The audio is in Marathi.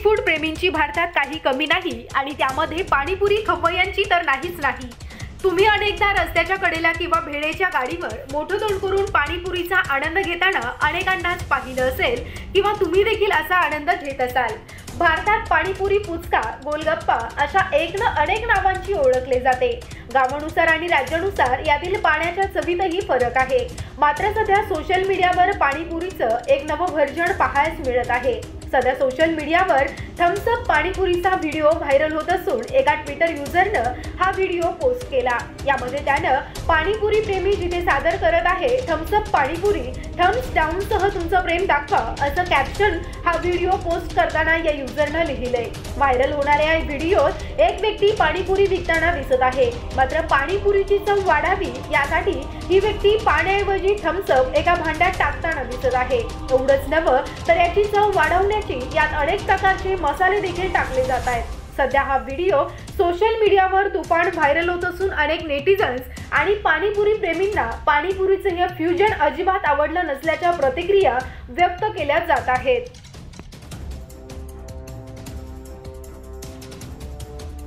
फूड प्रेमींची भारतात काही कमी नाही आणि त्यामध्ये पाणीपुरी खवय्यांची तर नाहीच नाही। तुम्ही अनेकदा रस्त्याच्या कडेला किंवा भेळेच्या गाडीवर मोठं तोंड करून पाणीपुरीचा आनंद घेताना अनेकांनाच पाहिलं असेल किंवा तुम्ही देखील असा आनंद घेत असाल। भारतात पाणीपुरी, पुचका, गोलगप्पा अशा अनेक नावांची ओळखले जाते। गावानुसार आणि राज्यानुसार यातील पाण्याच्या चवीतही फरक आहे। मात्र सध्या सोशल मीडियावर पाणीपुरीचं एक नवं व्हर्जन पाहायला मिळत आहे। सध्या सोशल मीडियावर थम्स अप पाणीपुरीचा व्हिडिओ व्हायरल होत असून एका ट्विटर युजरनं हा व्हिडिओ पोस्ट केला। यामध्ये त्यानं पाणीपुरी प्रेमी जिथे सादर करत आहे thumbs up panipuri, thumbs down सह तुमचं प्रेम दाखवा असं कॅप्शन हा व्हिडिओ पोस्ट करताना या युजरनं लिहिलंय। व्हायरल होणाऱ्या या व्हिडिओत एक व्यक्ती पाणीपुरी विकताना दिसत आहे। मात्र पाणीपुरीची चव वाढावी यासाठी ही व्यक्ती पाण्याऐवजी थम्स अप एका भांड्यात टाकताना दिसत आहे। एवढंच नव्हे तर याची चव वाढवण्याची यात अनेक प्रकारचे मसाले देखील टाकले जात आहेत। सध्या हा व्हिडिओ सोशल मीडियावर तुफान व्हायरल होत असून अनेक नेटिझन्स आणि पाणीपुरी प्रेमींना पाणीपुरीचं हे फ्युजन अजिबात आवडलं नसल्याच्या प्रतिक्रिया व्यक्त केल्या जात आहेत।